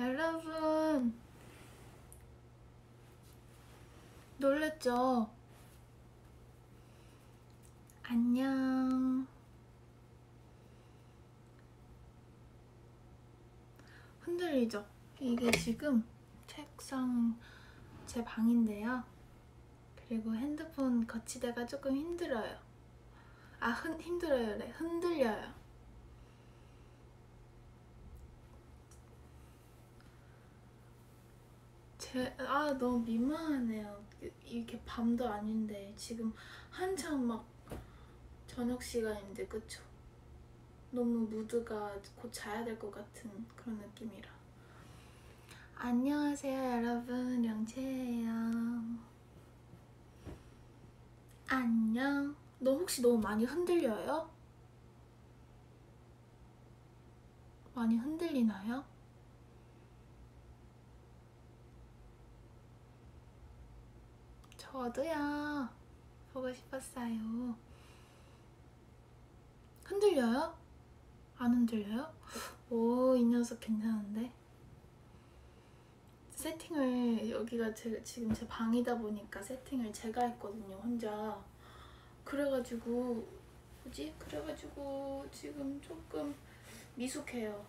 여러분 놀랬죠? 안녕. 흔들리죠? 이게 지금 책상 제 방인데요. 그리고 핸드폰 거치대가 조금 힘들어요. 힘들어요래. 흔들려요. 너무 민망하네요. 이렇게 밤도 아닌데 지금 한참 막 저녁 시간인데, 그쵸? 너무 무드가 곧 자야 될 것 같은 그런 느낌이라. 안녕하세요 여러분, 영채예요. 안녕. 너 혹시 너무 많이 흔들려요? 많이 흔들리나요? 저도요. 보고 싶었어요. 흔들려요? 안 흔들려요? 오, 이 녀석 괜찮은데? 세팅을, 여기가 지금 제 방이다 보니까 세팅을 제가 했거든요, 혼자. 그래가지고 지금 조금 미숙해요.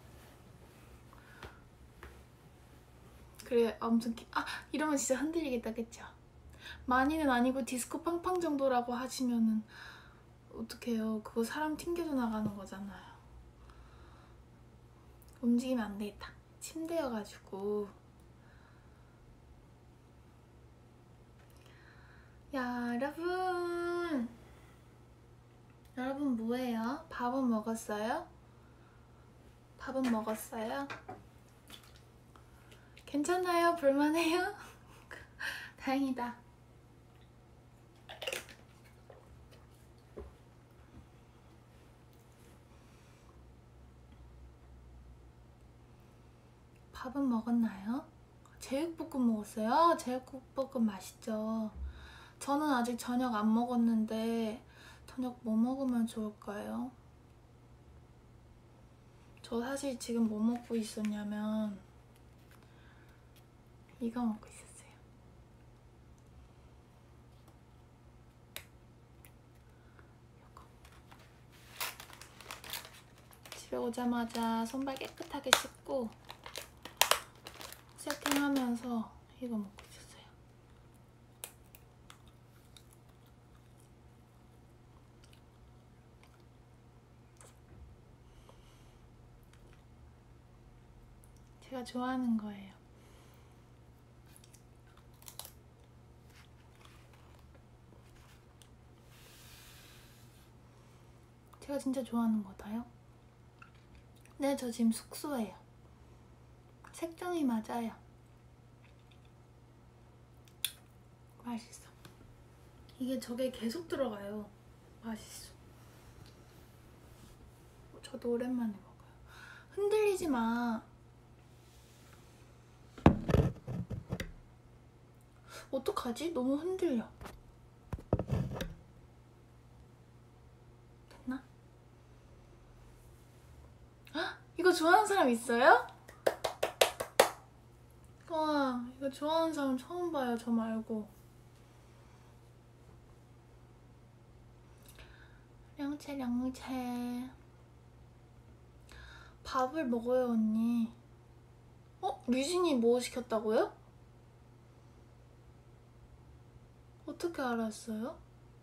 그래, 아무튼 이러면 진짜 흔들리겠다, 그쵸? 많이는 아니고 디스코 팡팡 정도라고 하시면은 어떡해요. 그거 사람 튕겨져 나가는 거잖아요. 움직이면 안 되겠다. 침대여가지고. 여러분 뭐해요? 밥은 먹었어요? 밥은 먹었어요? 괜찮아요? 볼만해요? 다행이다. 밥은 먹었나요? 제육볶음 먹었어요? 제육볶음 맛있죠? 저는 아직 저녁 안 먹었는데 저녁 뭐 먹으면 좋을까요? 저 사실 지금 뭐 먹고 있었냐면 이거 먹고 있었어요. 이거. 집에 오자마자 손발 깨끗하게 씻고 세팅하면서 이거 먹고 있었어요. 제가 좋아하는 거예요. 제가 진짜 좋아하는 거다요? 네, 저 지금 숙소예요. 색종이 맞아요. 맛있어. 이게 저게 계속 들어가요. 맛있어. 저도 오랜만에 먹어요. 흔들리지 마. 어떡하지? 너무 흔들려. 됐나? 헉! 이거 좋아하는 사람 있어요? 와, 이거 좋아하는 사람 처음 봐요, 저 말고. 량채. 밥을 먹어요, 언니. 류진이 뭐 시켰다고요? 어떻게 알았어요?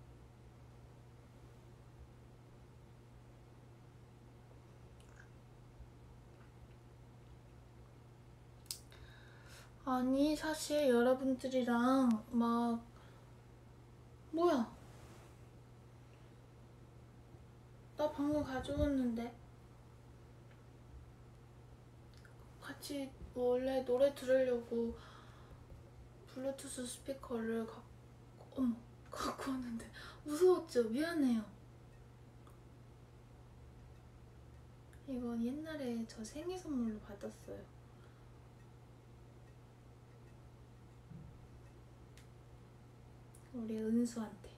아니, 사실 여러분들이랑 뭐야? 나 방금 가져왔는데 같이 원래 노래 들으려고 블루투스 스피커를 갖고 왔는데 무서웠죠? 미안해요. 이건 옛날에 저 생일 선물로 받았어요. 우리 은수한테.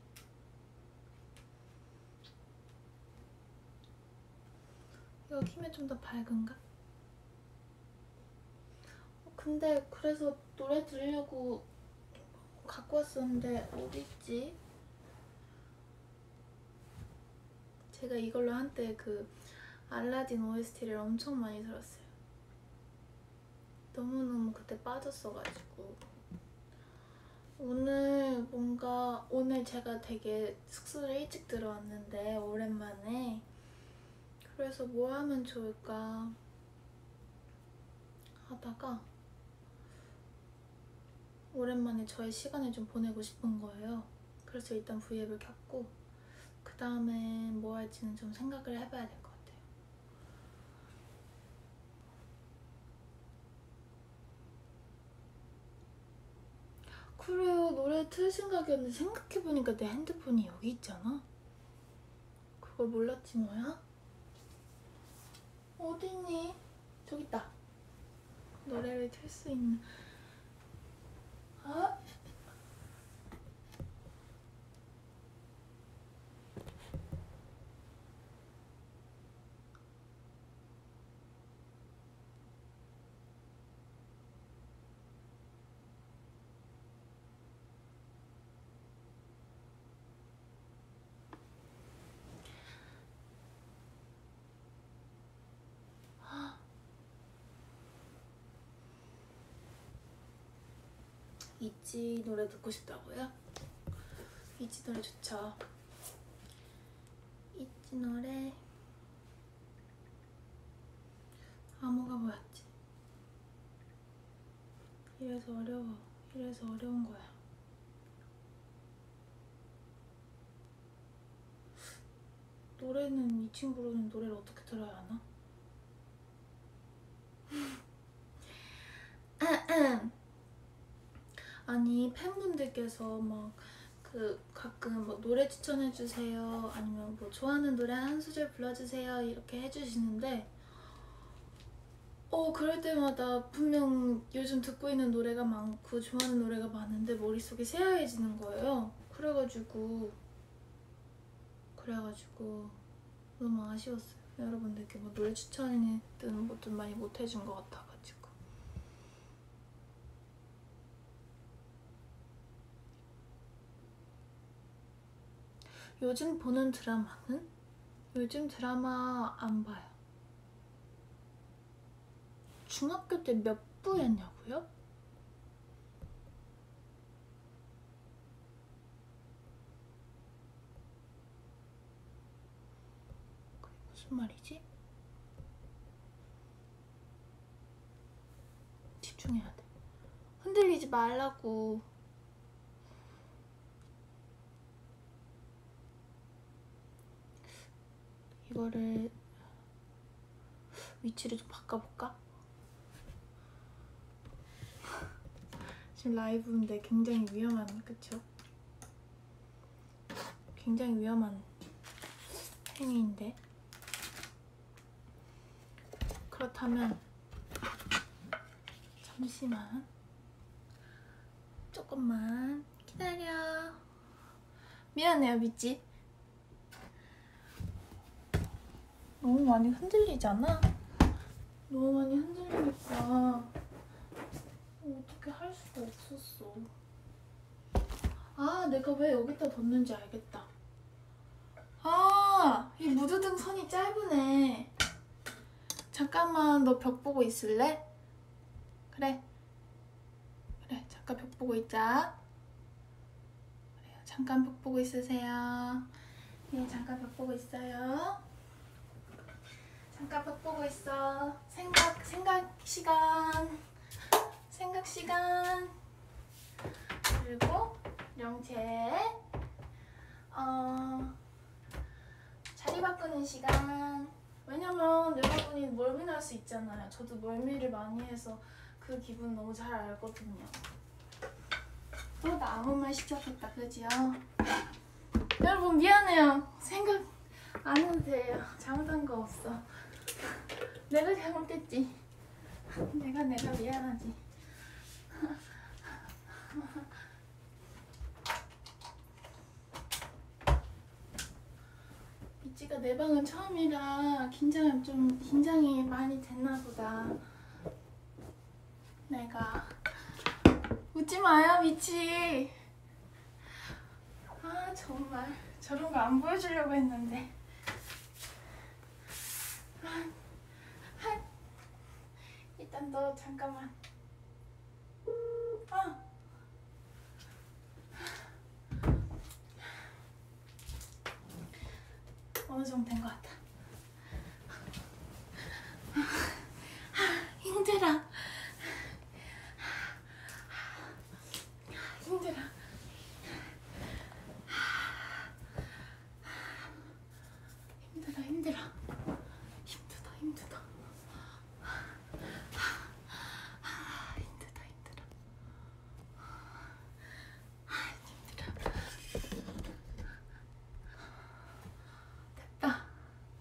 이거 키면 좀 더 밝은가? 근데 그래서 노래 들으려고 갖고 왔었는데 어딨지? 제가 이걸로 한때 그 알라딘 OST를 엄청 많이 들었어요. 너무너무 그때 빠졌어가지고. 오늘 제가 되게 숙소를 일찍 들어왔는데 오랜만에. 그래서 뭐 하면 좋을까 하다가 오랜만에 저의 시간을 좀 보내고 싶은 거예요. 그래서 일단 V앱을 켰고 그 다음에 뭐 할지는 좀 생각을 해봐야 될 것 같아요. 그래요, 노래 틀 생각이었는데 생각해보니까 내 핸드폰이 여기 있잖아. 그걸 몰랐지 뭐야? 어딨니? 저기 있다. 노래를 틀 수 있는. 아? 있지 노래 듣고 싶다고요? 있지 노래 좋죠. 있지 노래 암호가 뭐였지? 이래서 어려워. 이래서 어려운 거야. 노래는 이 친구로는 노래를 어떻게 들어야 하나? 아니 팬분들께서 막 가끔 뭐 노래 추천해주세요 아니면 뭐 좋아하는 노래 한 소절 불러주세요 이렇게 해주시는데 그럴 때마다 분명 요즘 듣고 있는 노래가 많고 좋아하는 노래가 많은데 머릿속이 새하얘지는 거예요. 그래가지고 너무 아쉬웠어요. 여러분들께 뭐 노래 추천이든 뭐든 많이 못 해준 것 같아가지고. 요즘 보는 드라마는? 요즘 드라마 안 봐요. 중학교 때 몇 부였냐고요? 그게 무슨 말이지? 집중해야 돼. 흔들리지 말라고. 이거를 위치를 좀 바꿔볼까? 지금 라이브인데 굉장히 위험한, 그쵸? 굉장히 위험한 행위인데. 그렇다면 잠시만 조금만 기다려. 미안해요 미찌. 너무 많이 흔들리잖아? 너무 많이 흔들리니까 어떻게 할 수가 없었어. 아, 내가 왜 여기다 뒀는지 알겠다. 아, 이 무드등 선이 짧으네. 잠깐만 너 벽 보고 있을래? 그래 잠깐 벽 보고 있자. 그래요, 잠깐 벽 보고 있으세요. 네, 잠깐 벽 보고 있어요. 잠깐 벽 보고 있어. 생각 시간. 그리고 영재 자리 바꾸는 시간. 왜냐면 여러분이 멀미날 수 있잖아요. 저도 멀미를 많이 해서 그 기분 너무 잘 알거든요. 또 나 아무 말 시켰겠다, 그지요? 여러분 미안해요. 생각 안 해도 돼요. 잘못한 거 없어. 내가 잘못했지. 내가 미안하지. 미찌가 내 방은 처음이라 긴장이 많이 됐나 보다. 내가 웃지 마요 미치. 아 정말 저런 거 안 보여주려고 했는데. 일단 너 잠깐만. 어느 정도 된 것 같아. 힘들어. 힘들어. 힘들어 힘들어. 힘들다 힘들다. 힘들다 힘들어. 힘들어. 됐다.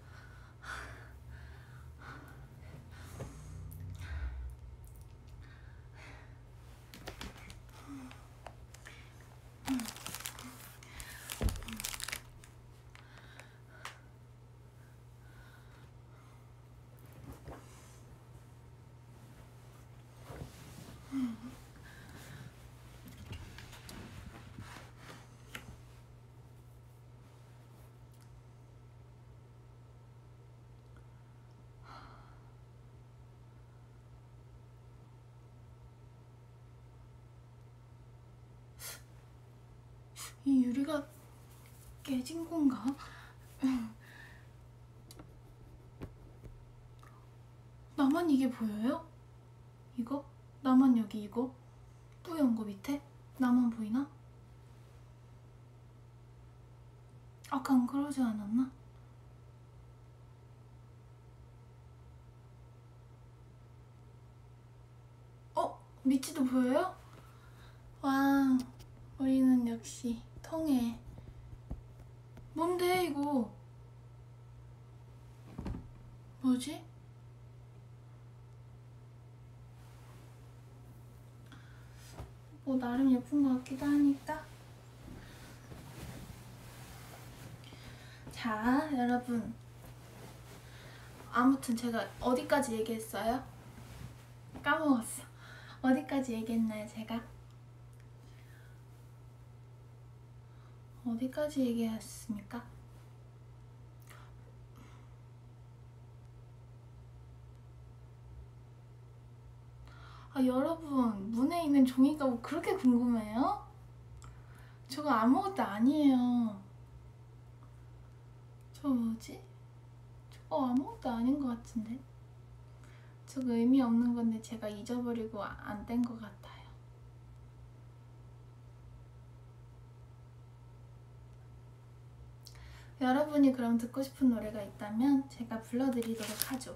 이 유리가 깨진 건가? 나만 이게 보여요? 이거? 나만 여기 이거? 뿌연 거 밑에? 나만 보이나? 아깐 그러지 않았나? 미치도 보여요? 와, 우리는 역시 통해. 뭔데 이거? 뭐지? 뭐 나름 예쁜 것 같기도 하니까. 자, 여러분, 아무튼 제가 어디까지 얘기했어요? 까먹었어. 어디까지 얘기했나요, 제가? 어디까지 얘기했습니까? 아, 여러분, 문에 있는 종이가 뭐 그렇게 궁금해요? 저거 아무것도 아니에요. 저거 뭐지? 저거 아무것도 아닌 것 같은데? 저거 의미 없는 건데 제가 잊어버리고 안 뗀 것 같아요. 여러분이 그럼 듣고 싶은 노래가 있다면 제가 불러드리도록 하죠.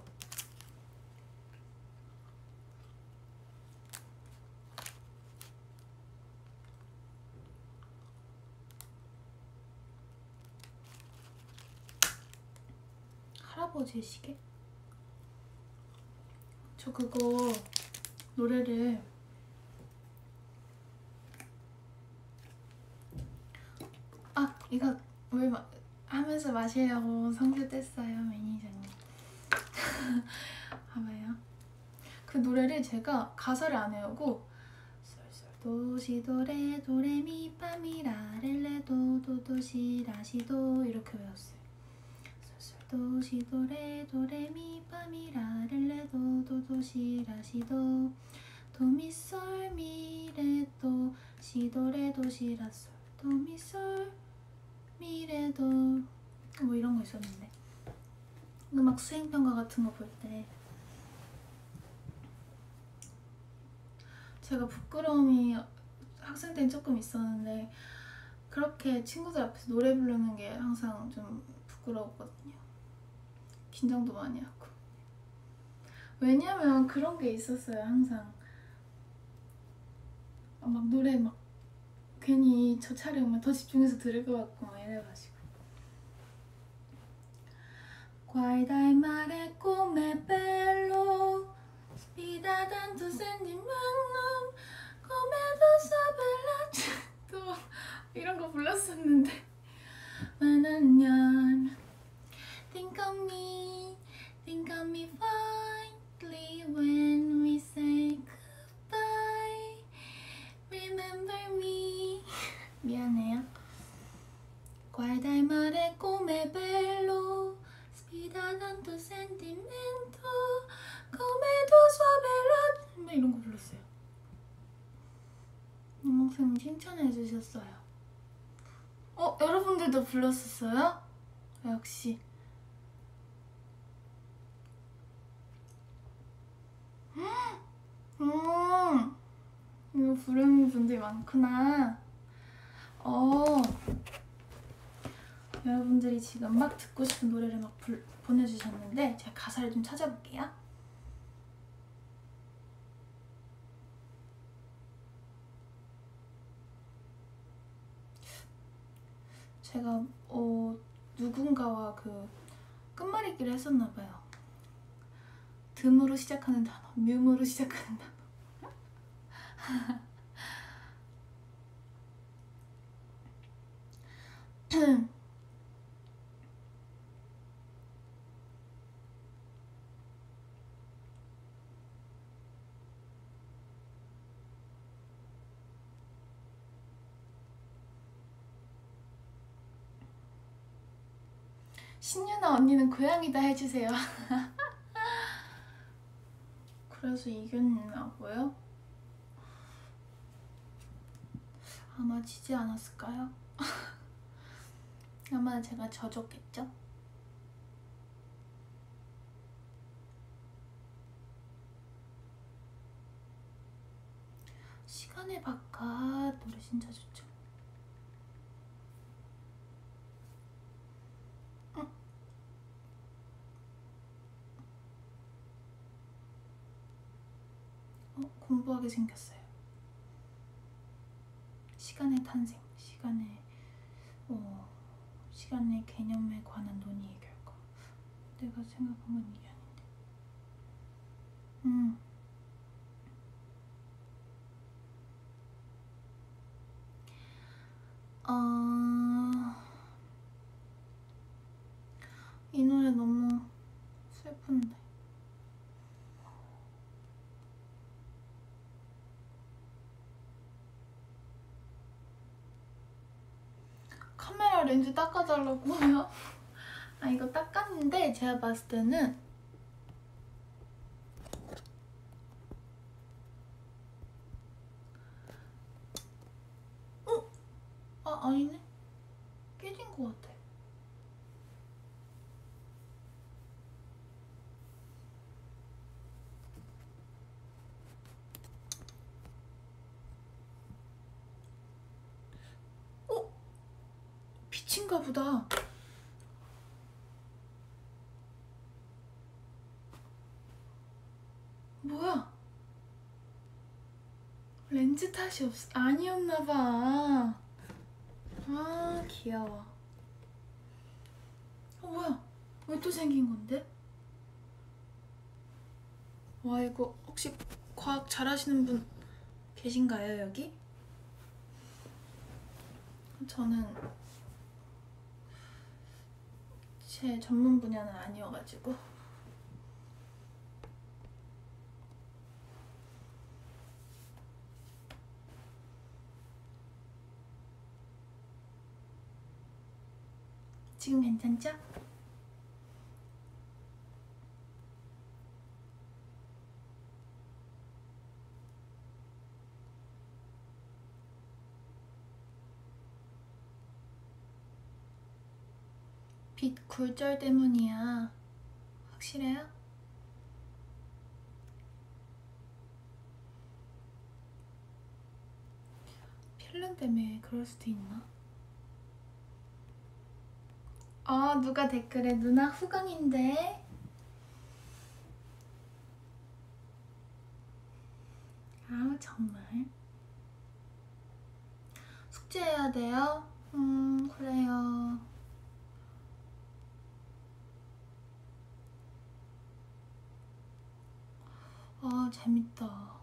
할아버지의 시계? 저 그거 노래를 이거 왜 하면서 마시려고 성주 뗐어요, 매니저님. 봐봐요. 그 노래를 제가 가사를 안 외우고 도시도레 도레미파미라 렐레도 도도시라시도 이렇게 외웠어요. 도시도레 도레미파미라 렐레도 도도시라시도 도미솔 미레도 시도레도 시라솔 도미솔 미래도 뭐 이런 거 있었는데, 음악 수행평가 같은 거 볼 때 제가 부끄러움이 학생 때는 조금 있었는데 그렇게 친구들 앞에서 노래 부르는 게 항상 좀 부끄러웠거든요. 긴장도 많이 하고. 왜냐면 그런 게 있었어요. 항상 막 노래 막 괜히 저 차례 오면 더 집중해서 들을 것 같고 막 이래가지고. Guarda il mare come bello, spida tanto sentimento, come tu sapevi 또 이런 거 불렀었는데. 만원년 think of me fondly when we say 칭찬해 주셨어요. 여러분들도 불렀었어요? 역시. 이거 부르는 분들이 많구나. 여러분들이 지금 막 듣고 싶은 노래를 막 보내주셨는데 제가 가사를 좀 찾아볼게요. 제가 누군가와 그 끝말잇기를 했었나봐요. 듬으로 시작하는 단어, 뮨으로 시작하는 단어. 신유나 언니는 고양이다 해주세요. 그래서 이겼나고요? 아마 지지 않았을까요? 아마 제가 져줬겠죠? 시간의 바깥 노래 진짜 좋죠. 공부하게 생겼어요. 시간의 탄생, 시간의 개념에 관한 논의의 결과. 내가 생각한 건 이게 아닌데. 이 노래 너무 슬픈데. 카메라 렌즈 닦아달라고요? 이거 닦았는데 제가 봤을 때는 아니네? 깨진 것 같아. 빛인가 보다. 뭐야? 렌즈 탓이 아니었나봐. 귀여워. 뭐야? 왜 또 생긴 건데? 와, 이거 혹시 과학 잘하시는 분 계신가요, 여기? 저는 제 전문 분야는 아니어가지고. 지금 괜찮죠? 빛 굴절 때문이야. 확실해요? 필름 때문에 그럴 수도 있나? 누가 댓글에 누나 후광인데? 정말? 숙제해야 돼요? 그래요. 재밌다.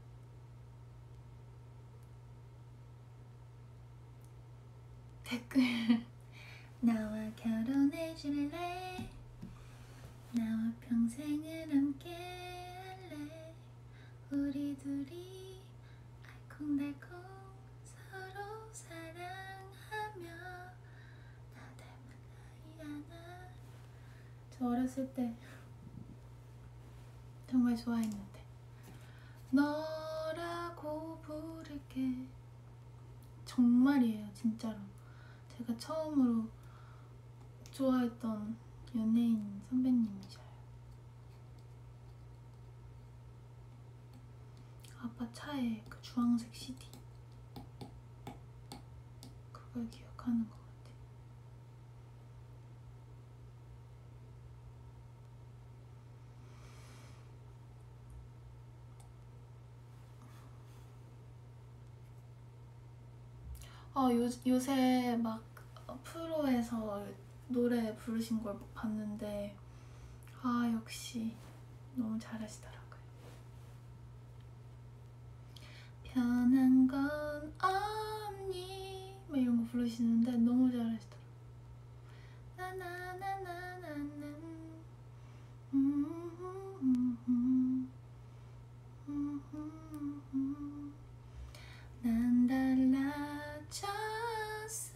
댓글 나와 결혼해줄래? 나와 평생을 함께 할래? 우리 둘이 알콩달콩 서로 사랑하며 나 닮은 아이 하나. 저 어렸을 때 정말 좋아했는데. 너라고 부를게. 정말이에요. 진짜로. 제가 처음으로 좋아했던 연예인 선배님이셔요. 아빠 차에 그 주황색 CD 그걸 기억하는 것 같아요. 요새 막 프로에서 노래 부르신 걸 봤는데 역시 너무 잘하시더라고요. 변한 건 없니 막 이런 거 부르시는데 너무 잘하시더라고요. 나나나나나나 난 달라졌어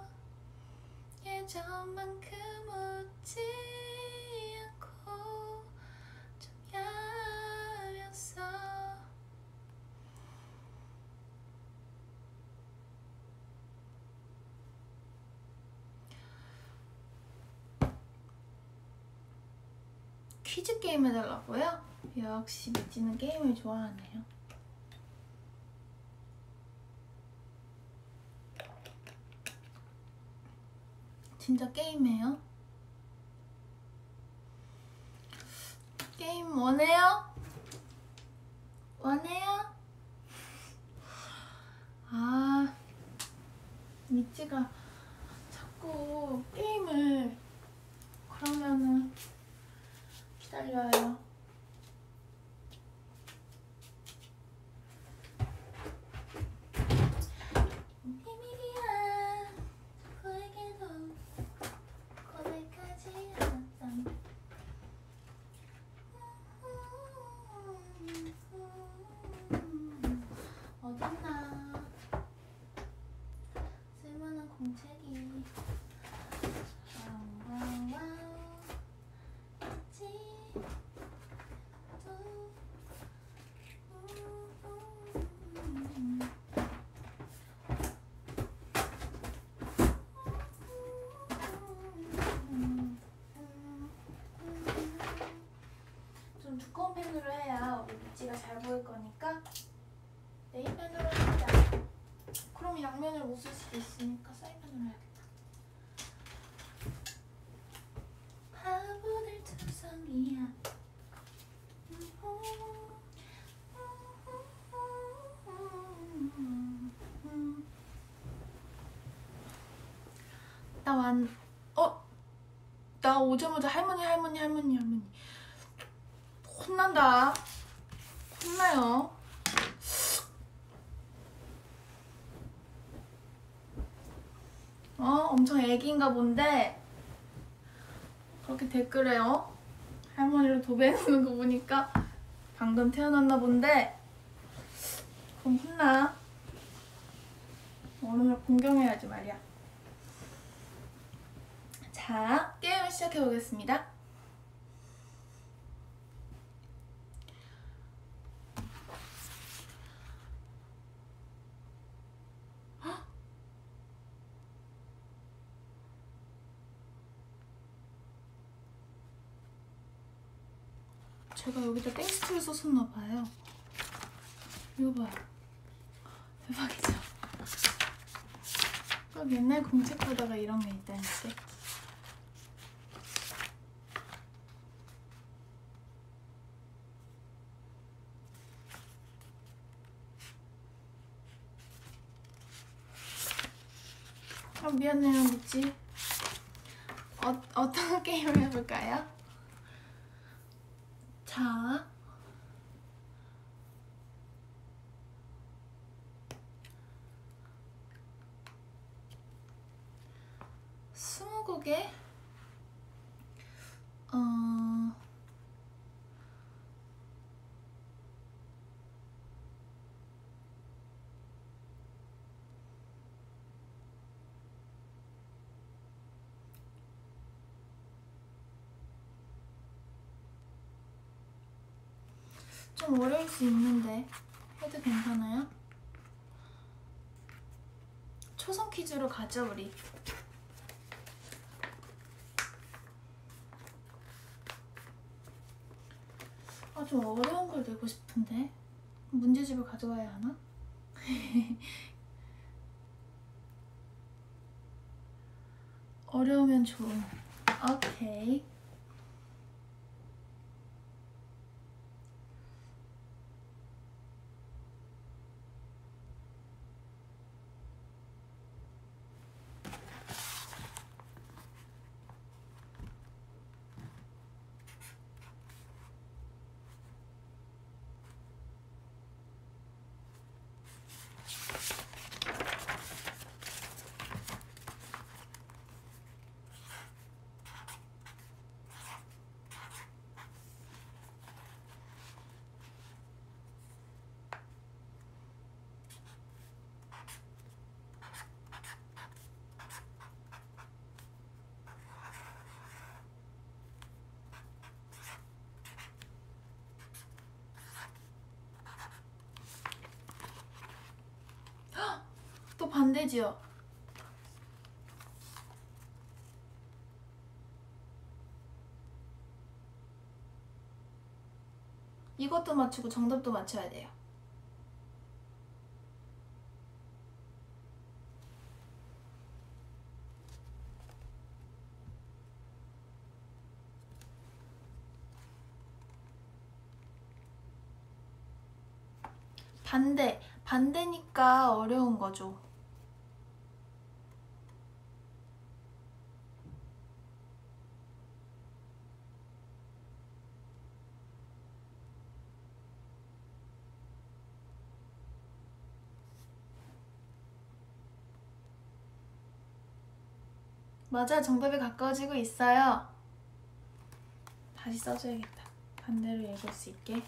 예전만큼 웃지 않고 좀 야였어. 퀴즈 게임 해달라고요? 역시 미찌는 게임을 좋아하네요. 진짜 게임해요? 게임 원해요? 원해요? 미찌가 자꾸 게임을 그러면은 기다려요. 비밀이야 누구에게도 고백하지 않았던 어딨나 쓸만한 공책이 좀 두꺼운 펜으로 해야 우리 미찌가 잘 보일 거니까 네임펜으로 하자. 그럼 양면을 못 쓸 수도 있으니까 사인펜으로 해야겠다. 바보들 투성이야. 나 오자마자 할머니 혼난다. 혼나요. 엄청 애기인가 본데 그렇게 댓글에 할머니를 도배해놓는 거 보니까 방금 태어났나 본데 그럼 혼나. 어른을 공경해야지 말이야. 자, 게임을 시작해보겠습니다. 제가 여기다 땡스트를 썼었나봐요. 이거 봐요. 대박이죠? 꼭 옛날 공책 보다가 이런 게 있다니까. 미안해요, 미찌. 어떤 게임을 해볼까요? 자, 스무고개 좀 어려울 수 있는데 해도 괜찮아요? 초성 퀴즈로 가죠 우리. 아, 좀 어려운 걸 내고 싶은데 문제집을 가져와야 하나? 어려우면 좋은. 오케이. 또 반대지요. 이것도 맞추고 정답도 맞춰야 돼요. 반대니까 어려운 거죠. 맞아, 정답에 가까워지고 있어요. 다시 써줘야겠다. 반대로 읽을 수 있게.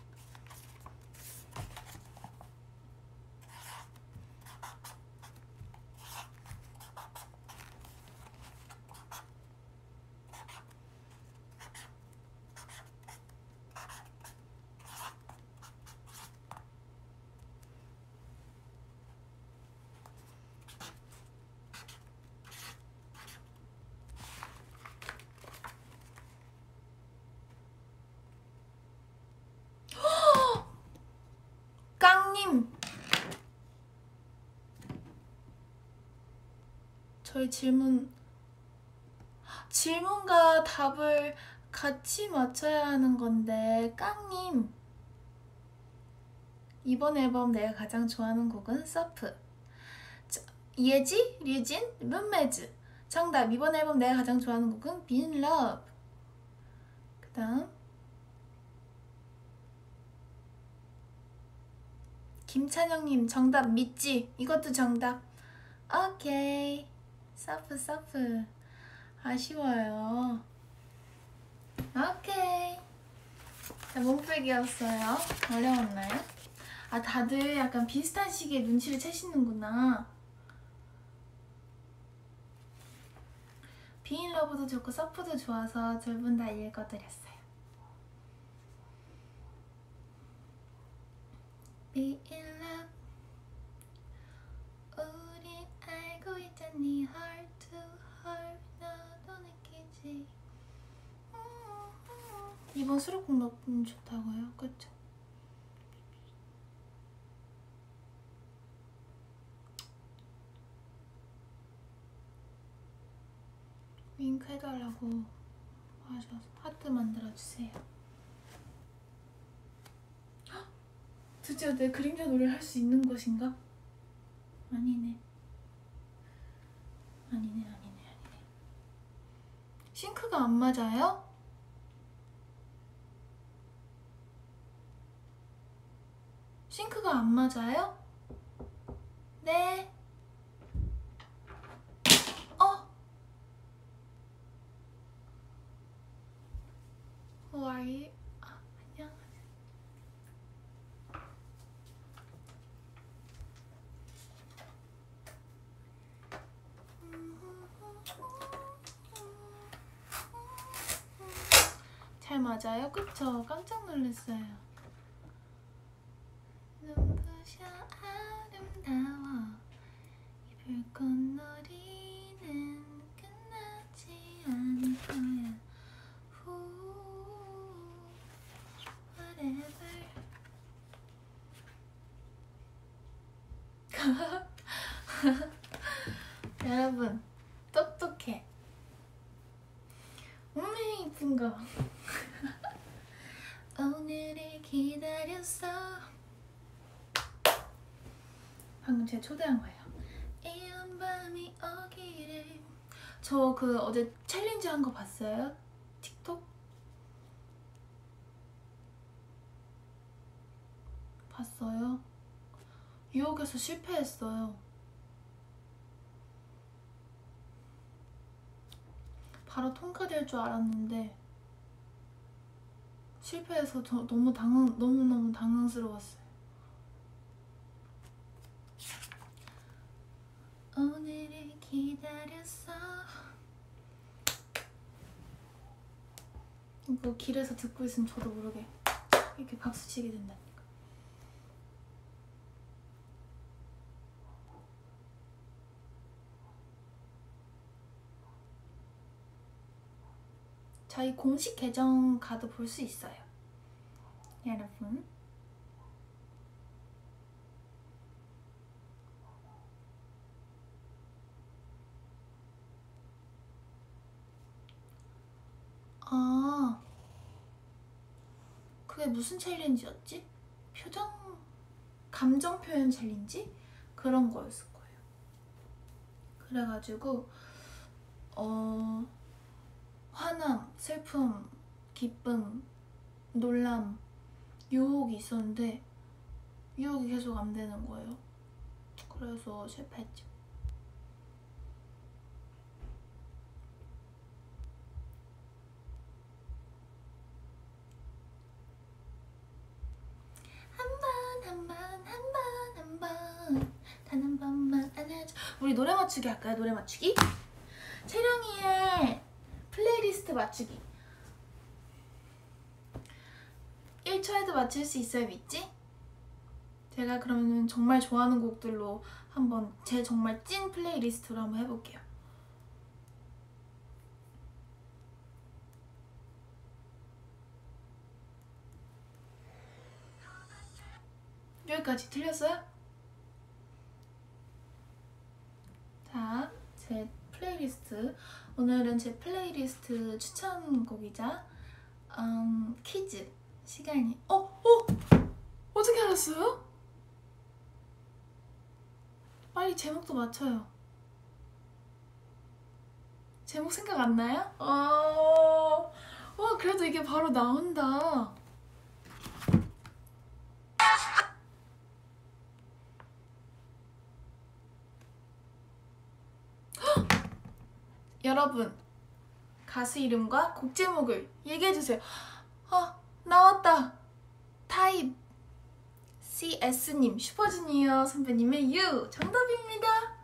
깡님! 저희 질문과 답을 같이 맞춰야 하는 건데. 깡님, 이번 앨범 내가 가장 좋아하는 곡은 서프. 예지, 류진, 룸메즈. 정답. 이번 앨범 내가 가장 좋아하는 곡은 Be in Love. 그 다음 김찬영님, 정답 믿지. 이것도 정답. 오케이. 서프. 아쉬워요. 오케이. 자, 몸풀기였어요. 어려웠나요? 아, 다들 약간 비슷한 시기에 눈치를 채시는구나. Be in Love도 좋고 서프도 좋아서 둘 분 다 읽어드렸어요. Be in love. 우리 알고 있잖니. Heart to heart. 나도 느끼지. 이번 수록곡 너무 좋다고요? 그쵸? 윙크 해달라고 하셔서 하트 만들어주세요. 드디어 내 그림자 노래를 할 수 있는 것인가? 아니네. 싱크가 안 맞아요? 싱크가 안 맞아요? 네. Who are you? 안녕. 잘 맞아요? 그쵸? 깜짝 놀랐어요. 눈부셔 아름다워. 이별 꽃놀이는 끝나지 않을 거야. Whatever. 여러분 똑똑해. 이쁜 거. 오늘을 기다렸어. 방금 제가 초대한 거예요. 이런 밤이 오기를. 저 그 어제 챌린지 한 거 봤어요? 틱톡? 봤어요? 유혹에서 실패했어요. 바로 통과될 줄 알았는데 실패해서 저 너무너무 당황스러웠어요. 오늘을 기다렸어. 이거 길에서 듣고 있으면 저도 모르게 이렇게 박수치게 된다니까. 저희 공식 계정 가도 볼 수 있어요, 여러분. 아, 그게 무슨 챌린지였지? 감정 표현 챌린지? 그런 거였을 거예요. 그래가지고 화남, 슬픔, 기쁨, 놀람, 유혹이 있었는데 유혹이 계속 안 되는 거예요. 그래서 실패했죠. 단 한 번만 안아줘. 우리 노래 맞추기 할까요? 노래 맞추기? 채령이의 플레이리스트 맞추기. 1초에도 맞출 수 있어요, 믿지? 제가 그러면 정말 좋아하는 곡들로 한번 제 정말 찐 플레이리스트로 한번 해볼게요. 여기까지 틀렸어요? 자, 제 플레이리스트. 오늘은 제 플레이리스트 추천곡이자 퀴즈 시간이. 어떻게 알았어요? 빨리 제목도 맞춰요. 제목 생각 안 나요? 그래도 이게 바로 나온다. 여러분, 가수 이름과 곡 제목을 얘기해주세요. 나왔다. 타입 CS님, 슈퍼주니어 선배님의 You 정답입니다.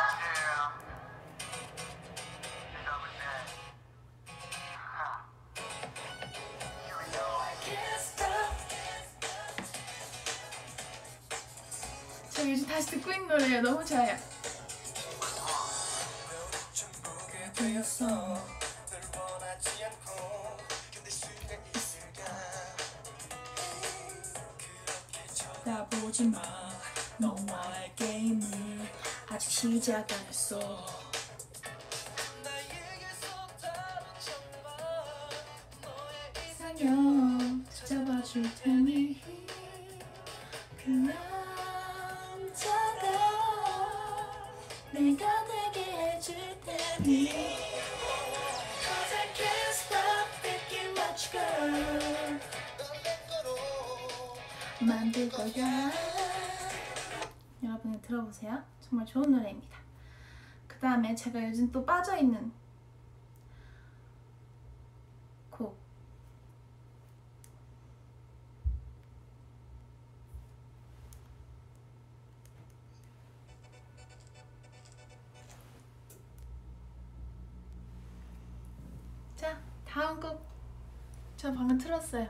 저 요즘 다시 듣고 있는 노래예요. 너무 좋아요. 나 보지마, 너와의 게임을 아직 시작 안 했어. 이상형 잡아줄 테니 그 남자가 내가 되게 해줄 테니 Cause I can't stop thinking about you girl. 만들 거야. 여러분 들어보세요. 정말 좋은 노래입니다. 그 다음에 제가 요즘 또 빠져있는 곡. 자, 다음 곡. 저 방금 틀었어요.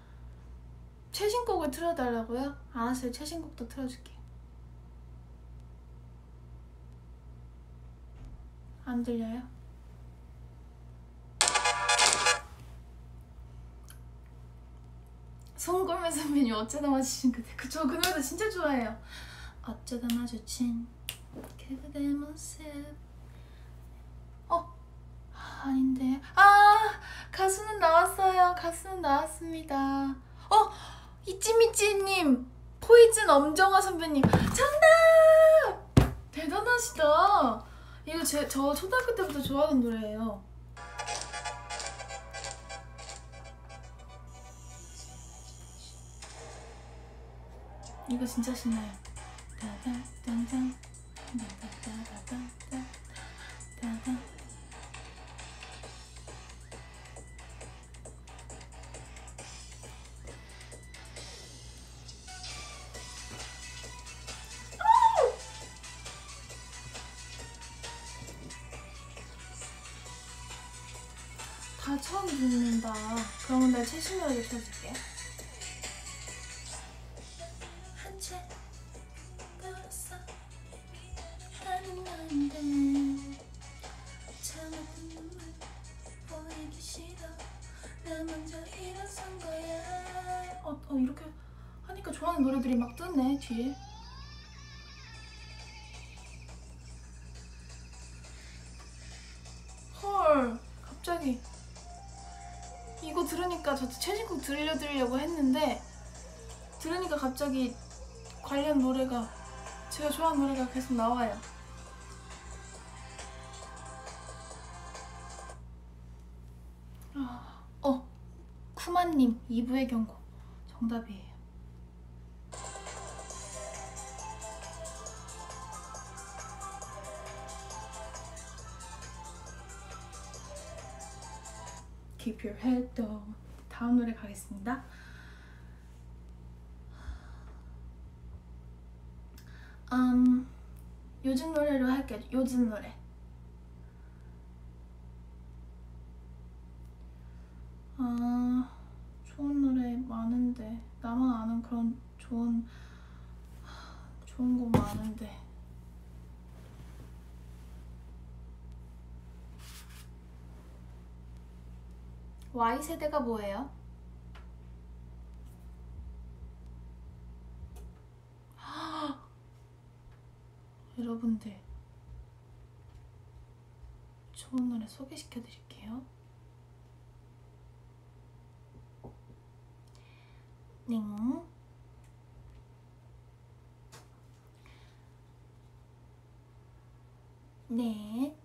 최신곡을 틀어달라고요? 알았어요. 최신곡도 틀어줄게요. 안 들려요? 송골매 선배님 어쩌다 마주친 그대. 저 그 노래도 진짜 좋아해요. 어쩌다 마주친 그대 모습. 아닌데. 가수는 나왔어요. 가수는 나왔습니다. 이찌미찌님, 포이즌 엄정화 선배님 정답! 대단하시다. 이거 저 초등학교 때부터 좋아하는 노래예요. 이거 진짜 신나요. 따다단단 따다다다다다다. 다 처음 듣는다. 그러면 내가 최신 노래 틀어줄게. 한 채 걸었어 하는 건데 참았던 눈물 보이기 싫어 나 먼저 일어선 거야. 이렇게 하니까 좋아하는 노래들이 막 뜨네 뒤에. 헐, 갑자기 이거 들으니까 저도 최신곡 들려드리려고 했는데 들으니까 갑자기 관련 노래가, 제가 좋아하는 노래가 계속 나와요. 쿠마님 2부의 경고 정답이에요. Keep your head down. 다음 노래 가겠습니다. 요즘 노래로 할게요. 요즘 노래. 좋은 노래 많은데 나만 아는 그런 좋은 곡 많은데. Y세대가 뭐예요? 여러분들 좋은 노래 소개시켜 드릴게요. 닝. 네.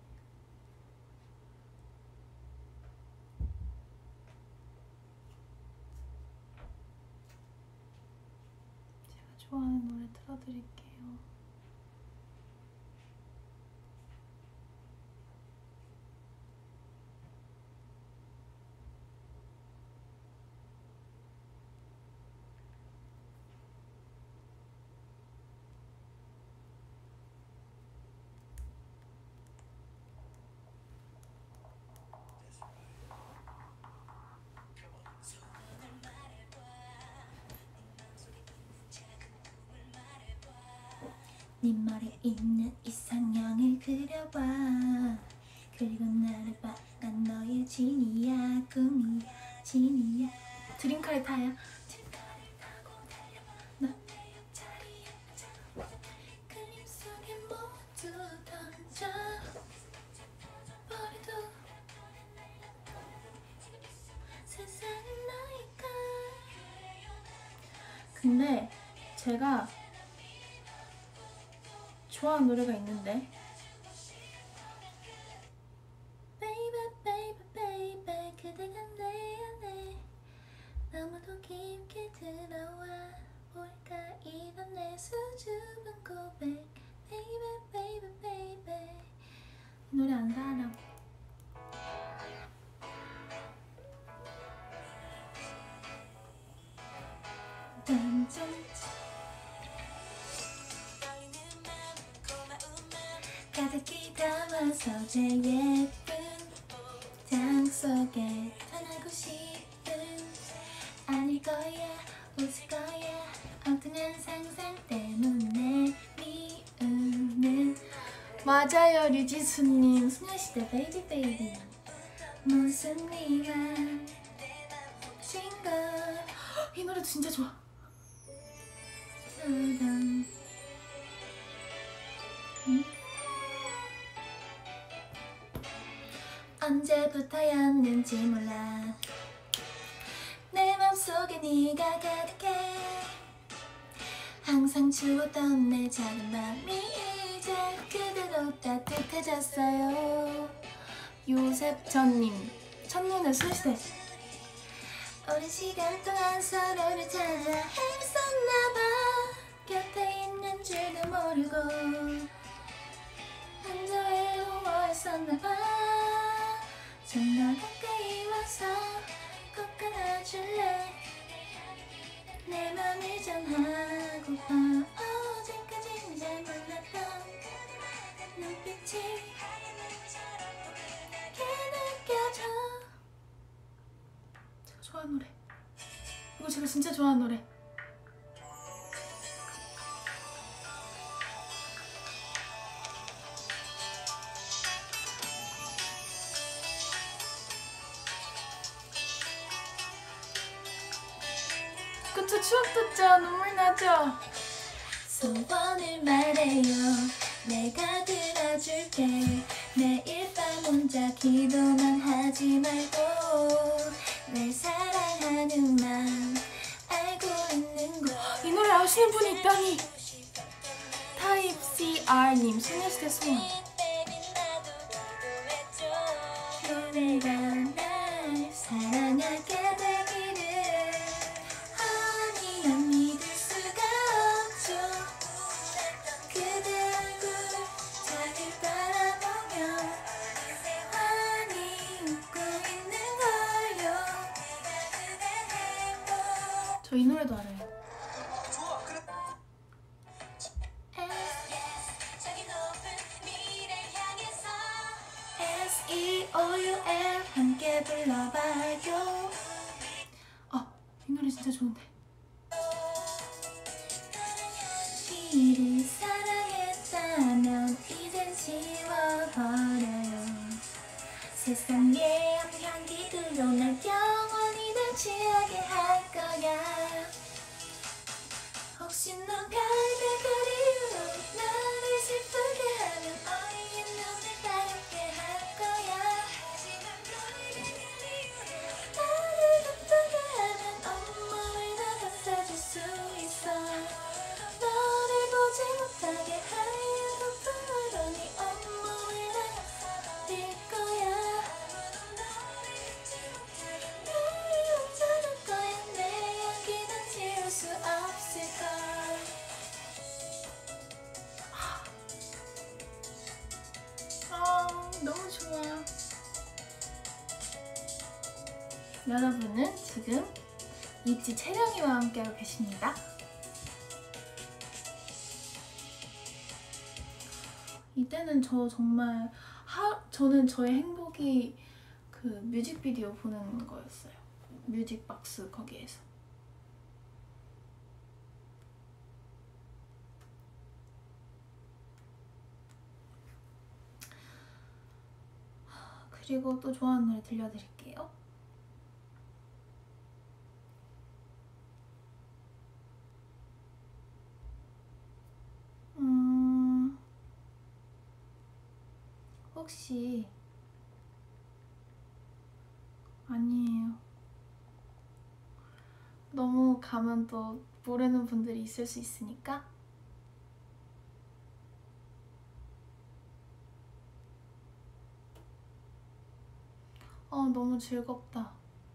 제가 좋아하는 노래 틀어드릴게요. 네 머리에 있는 이상형을 그려봐. 그리고 나를 봐. 난 너의 진이야. 꿈이야. 진이야. 드림카를 타야. 드림카를 타고 달려봐. 너 내 옆자리에 앉아. 그림 속에 모두 던져 버려도 세상은 너일까. 근데 제가 좋아하는 노래가 있는데 Baby baby baby 그대가 내 안에 너무도 깊게 들어와 볼까 이런 내 수줍은 고백 Baby baby baby. 이 노래 안 살아. 가득히 담아서 제일 예쁜 장속에 떠나고 싶은 아닐 거야 웃을 거야 엉뚱한 상상 때문에 미우는 맞아요, 류지수님. 소녀시대 베이비 베이비. 무슨 네가 친구. 이 노래 진짜 좋아. 응? 언제부터였는지 몰라. 내 맘속에 네가 가득해. 항상 추웠던 내 작은 맘이 이제 그대로 따뜻해졌어요. 요셉전님, 첫눈에 소시대. 오랜 시간 동안 서로를 찾아 했었나봐. 곁에 있는 줄도 모르고 혼자 외로워했었나봐. 좀 더 가까이 와서 꼭 안아줄래. 내 맘을 전하고파. 어제까진 잘 몰랐던 눈빛이 이렇게 느껴져. 제가 좋아하는 노래. 이거 제가 진짜 좋아하는 노래. 그쵸, 추억 돋죠? 눈물 나죠? 소원을 말해요. 내가 들어줄게. 매일 밤 혼자 기도만 하지 말고 날 사랑하는 맘 알고 있는 거. 이 노래 아시는 분이 있다니. 타입 CR님, 소녀시대 소원. 내가 날 사랑하게 되기를. 아니 난 믿을 수가 없죠. 그대 얼굴 자주 바라보며 아니 웃고 있는 걸요. 저 이 노래도 알아요. SEOUL 함께 불러봐요. 이 노래 진짜 좋은데. 이를 사랑했다면 이젠 지워버려요. 세상의 향기들로 날 영원히 날 취하게 할 거야. 혹시 넌 갈대 그리로 나를 슬프게 하면 어이의 눈을 따갑게 할 거야. 나를 바쁘게 하면 온몸을 다 감싸줄 수 있어. 너를 보지 못하게 하얀 거품으로 네 온몸을 다 빌 거야. 너를 훔쳐줄 거야. 내 향기는 지울 수 없을걸. 너무 좋아. 여러분은 지금 있지 채령이와 함께하고 계십니다. 이때는 저 정말 저는 저의 행복이 그 뮤직비디오 보는 거였어요. 뮤직박스 거기에서. 그리고 또 좋아하는 노래 들려드릴게요. 혹시 아니에요. 너무 가면 또 모르는 분들이 있을 수 있으니까. 너무 즐겁다.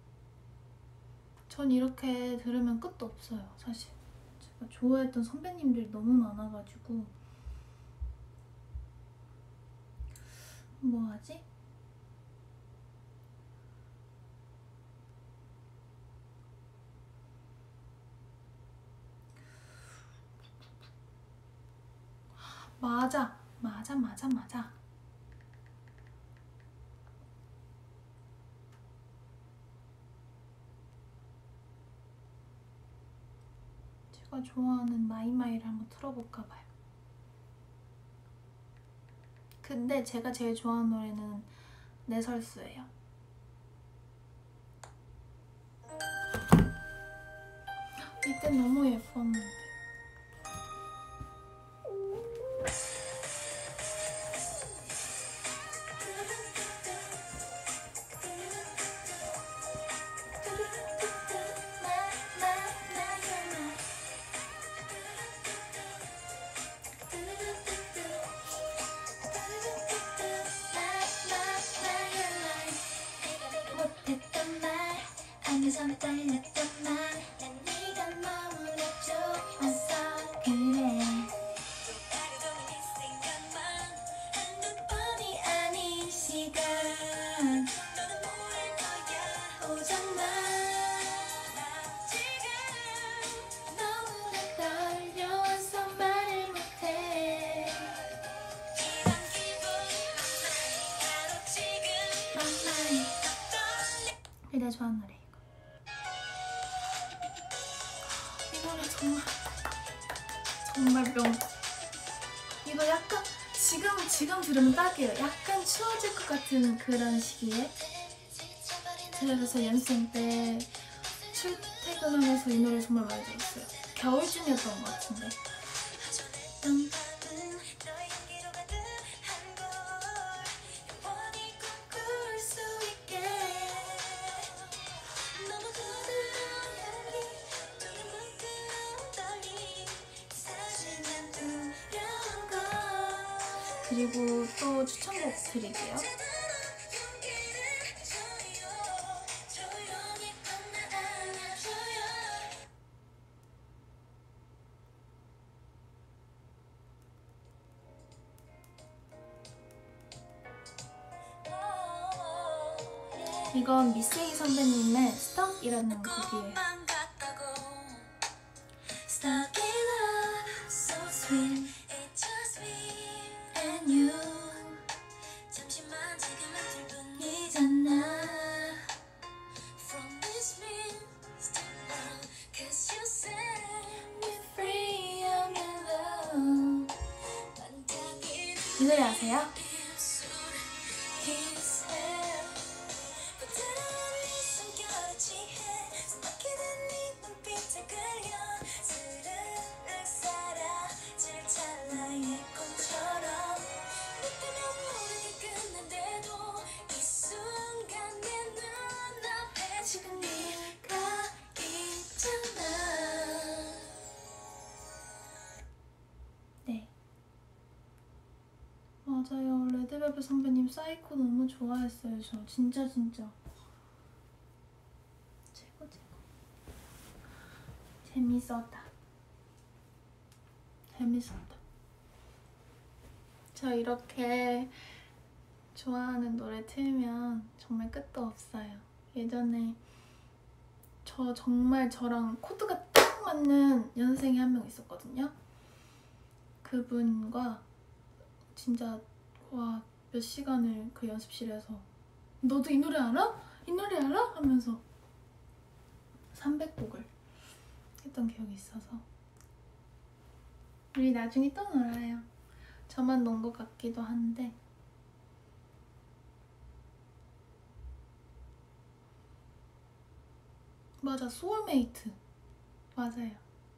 전 이렇게 들으면 끝도 없어요, 사실. 제가 좋아했던 선배님들이 너무 많아가지고. 뭐 하지? 맞아. 제가 좋아하는 마이마이를 한번 틀어볼까 봐요. 근데 제가 제일 좋아하는 노래는 내설수예요. 이때 너무 예뻤는데. 전에 떨렸던 말 난 네가 너무나 좋아서 그래 하루 종일 네 생각만 한두 번이 아닌 시간 너는 모를 거야 오잖아 나 지금 너무나 떨려와서 말을 못해 이런 기분이 바로 지금 맘만이 떨려 내가 좋아하는 노래. 정말 명. 이거 약간 지금 들으면 딱이에요. 약간 추워질 것 같은 그런 시기에. 제가 그래서 연습생 때 출퇴근하면서 이 노래 정말 많이 들었어요. 겨울쯤이었던 것 같은데. 그리고 또 추천곡 드릴게요. 이건 미세이 선배님의 스톡이라는 곡이에요. Stuck in love, so sweet. It's just me and you. 잠시만 지금은 둘뿐이잖아. From this means to now, 'cause you set me free, I'm in love. 반짝이는 이 노래 아세요? 입술에 his hair. 부드러운 네 숨결에 취해 숨막히는 네 눈빛에 끌려 스르륵 사라질 찰나의 꿈처럼 너 때문에 모르게 끝난데도 이 순간 내 눈앞에 지금 네가 있잖아. 네. 맞아요. 레드벨벳 선배님 사이코 너무 좋아했어요. 저 진짜 최고. 재밌었다. 저 이렇게 좋아하는 노래 틀면 정말 끝도 없어요. 예전에 저 정말 저랑 코드가 딱 맞는 연습생이 한 명 있었거든요. 그분과 진짜 와 몇 시간을 그 연습실에서 너도 이 노래 알아? 이 노래 알아? 하면서 300곡을 했던 기억이 있어서 우리 나중에 또 놀아요. 저만 논 것 같기도 한데 맞아, 소울메이트 맞아요.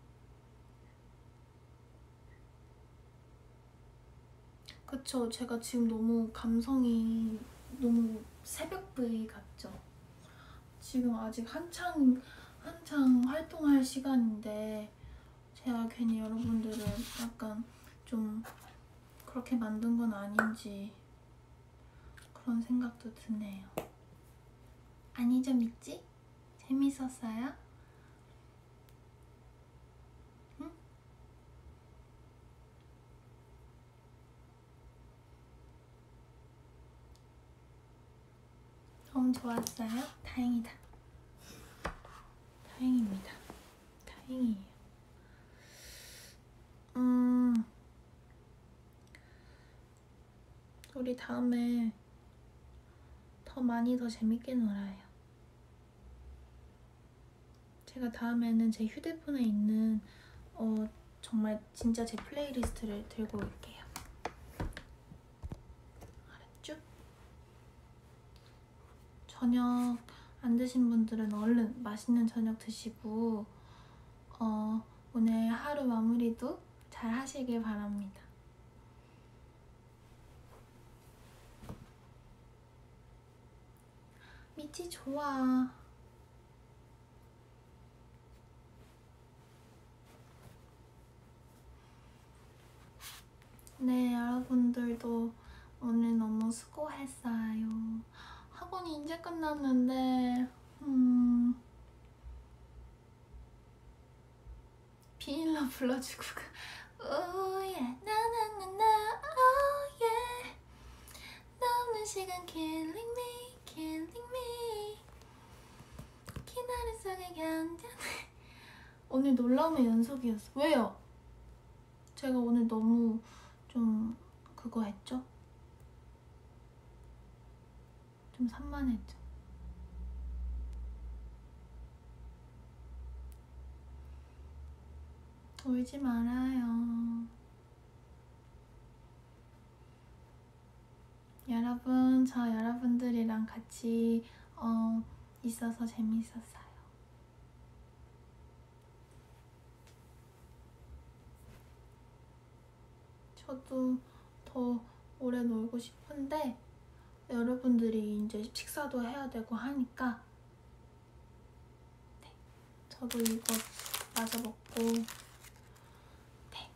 그쵸, 제가 지금 너무 감성이 너무 새벽 V 같죠? 지금 아직 한창 활동할 시간인데 제가 괜히 여러분들을 약간 좀 그렇게 만든 건 아닌지 그런 생각도 드네요. 아니죠, 믿지? 재밌었어요? 응? 너무 좋았어요? 다행이다. 다행입니다. 다행이에요. 우리 다음에 더 많이 더 재밌게 놀아요. 제가 다음에는 제 휴대폰에 있는 정말 진짜 제 플레이리스트를 들고 올게요. 저녁 안 드신 분들은 얼른 맛있는 저녁 드시고 오늘 하루 마무리도 잘 하시길 바랍니다. 미치 좋아. 네, 여러분들도 오늘 너무 수고했어요. 학원이 이제 끝났는데 비밀로 불러주고 오예 나나나나 오예 나 없는 시간 killing me killing me 기다림 속에 견뎌내. 오늘 놀라움의 연속이었어. 왜요? 제가 오늘 너무 좀 그거 했죠? 좀 산만했죠? 울지 말아요. 여러분, 저 여러분들이랑 같이 있어서 재밌었어요. 저도 더 오래 놀고 싶은데 여러분들이 이제 식사도 해야 되고 하니까 네, 저도 이거 마저 먹고 네.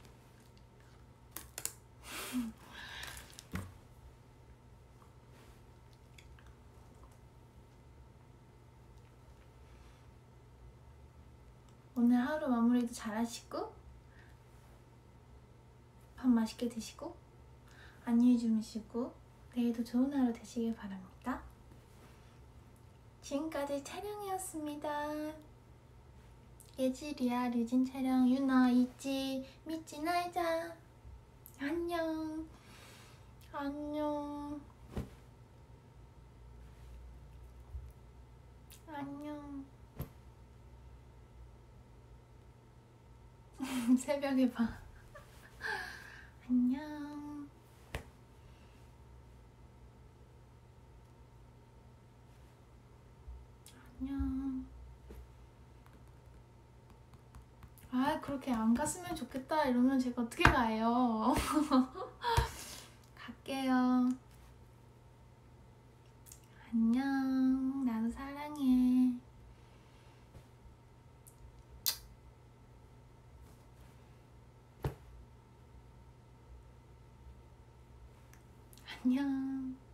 오늘 하루 마무리도 잘 하시고 밥 맛있게 드시고 안녕히 주무시고 내일도 좋은 하루 되시길 바랍니다. 지금까지 촬영이었습니다. 예지, 리아, 류진 촬영, 유나, 이지, 미지, 나이자. 안녕. 안녕. 안녕. 새벽에 봐. 안녕. 안녕. 아, 그렇게 안 갔으면 좋겠다 이러면 제가 어떻게 가요? 갈게요. 안녕. 나도 사랑해. 안녕.